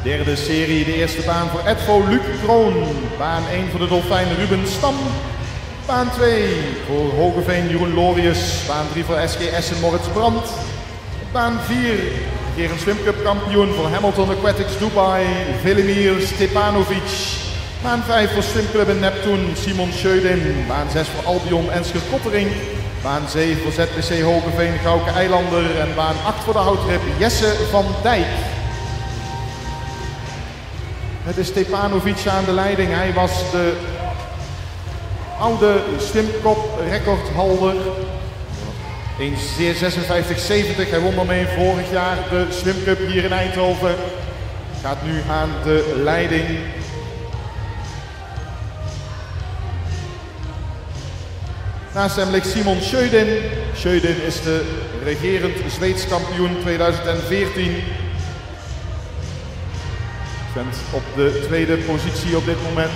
Derde serie, de eerste baan voor Edvo Luc Kroon. Baan 1 voor de Dolfijn Ruben Stam. Baan 2 voor Hogeveen Jeroen Lorius. Baan 3 voor SG Essen Moritz Brandt. Baan 4, Gerend Swim Cup kampioen voor Hamilton Aquatics Dubai, Velimir Stepanovic. Baan 5 voor Swimclub in Neptun, Simon Schödin. Baan 6 voor Albion Enschede Kottering. Baan 7 voor ZPC Hogeveen Gouke Eilander. En baan 8 voor de houttrip Jesse van Dijk. Het is Stepanovic aan de leiding. Hij was de oude swimkop recordholder. 1:56:70. Hij won daarmee vorig jaar de Swim Cup hier in Eindhoven. Gaat nu aan de leiding. Naast hem ligt Simon Schödin. Schödin is de regerend Zweeds kampioen 2014. Zwemt op de tweede positie op dit moment.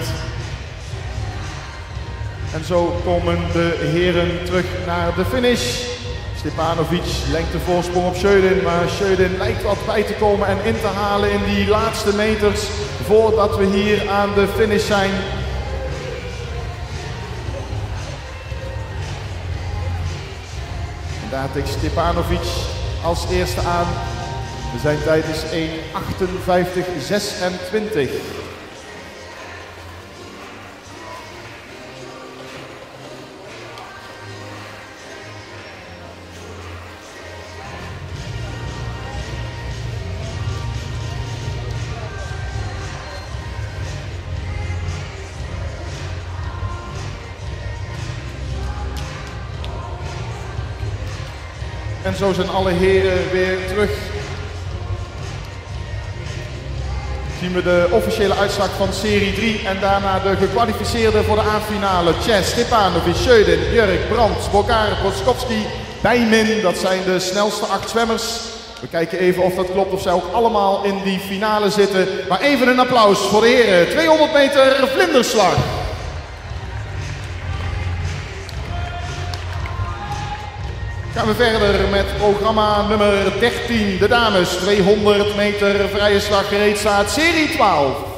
En zo komen de heren terug naar de finish. Stepanovic lengt de voorsprong op Schödin, maar Schödin lijkt wat bij te komen en in te halen in die laatste meters voordat we hier aan de finish zijn. En daar tikt Stepanovic als eerste aan. Zijn tijd is 1:58:26. En zo zijn alle heren weer terug. Zien we de officiële uitslag van serie 3 en daarna de gekwalificeerden voor de A-finale. Chess, Stepanovic, Schödin, Björk, Brandt, Bokar, Proskowski, Bijmin. Dat zijn de snelste 8 zwemmers. We kijken even of dat klopt, of zij ook allemaal in die finale zitten. Maar even een applaus voor de heren. 200 meter vlinderslag. Gaan we verder met programma nummer 13. De dames, 200 meter vrije slag gereed staat, serie 12.